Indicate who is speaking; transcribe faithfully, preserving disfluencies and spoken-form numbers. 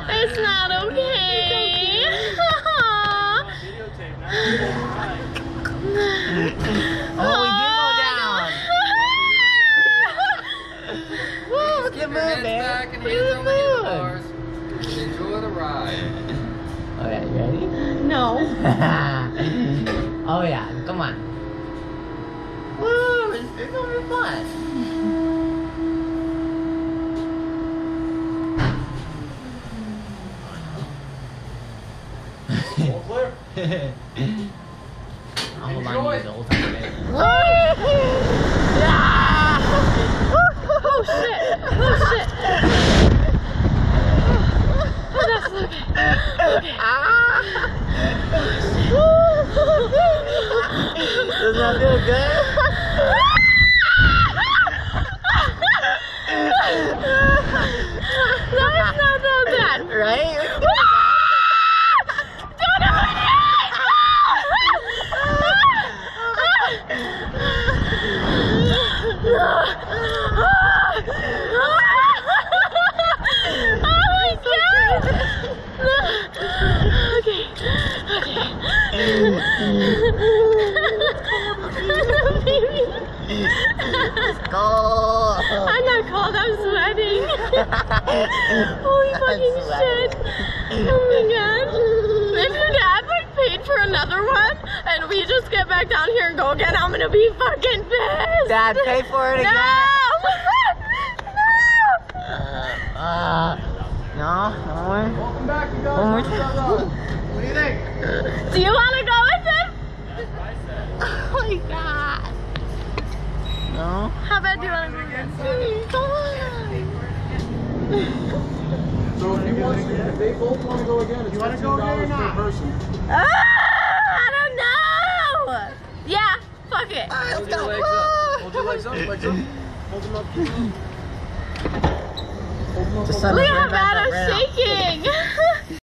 Speaker 1: It's not okay.
Speaker 2: Oh, we did go down. Woo, keep moving.
Speaker 3: Back and hands on the handlebars. Enjoy the ride.
Speaker 2: Oh yeah, you ready?
Speaker 1: No.
Speaker 2: Oh yeah, come on. Woo, it's, it's gonna be fun.
Speaker 3: All clear.
Speaker 2: I'll hold on to you the whole time. Okay?
Speaker 1: Oh shit! Oh shit! Oh, that's okay. Okay.
Speaker 2: Does that feel good?
Speaker 1: That's not that bad,
Speaker 2: Right? Cold.
Speaker 1: I'm not cold, I'm sweating. Holy fucking shit. Oh my god. If your dad like paid for another one and we just get back down here and go again, I'm gonna be fucking pissed.
Speaker 2: Dad, pay for it again.
Speaker 1: No!
Speaker 2: Uh, uh, no, no more.
Speaker 3: Welcome back, you guys.
Speaker 2: One more
Speaker 3: What do you think?
Speaker 1: Do you wanna go with him?
Speaker 2: Oh my god. No?
Speaker 1: How bad do you wanna go again? Come on.
Speaker 3: So if you want, if they both want to go again, it's fifteen dollars per person.
Speaker 1: Ah, I don't know. Yeah, fuck it.
Speaker 3: Hold your legs up. Hold your legs up. Legs up. Hold them up. Hold them up.
Speaker 2: Just
Speaker 3: Hold
Speaker 1: Look
Speaker 3: them
Speaker 1: how
Speaker 3: up.
Speaker 1: bad I'm shaking.